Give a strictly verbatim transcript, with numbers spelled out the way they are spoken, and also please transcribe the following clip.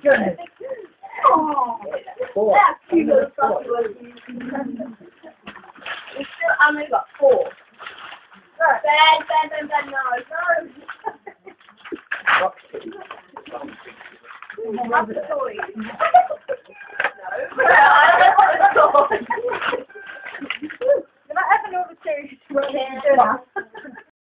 goodness. Oh, Four. that's cute little stuff. It's still, I only got four. Ben, Ben, Ben, Ben, no, no. Have the toy. No. I don't want the toy. Did I ever know the series?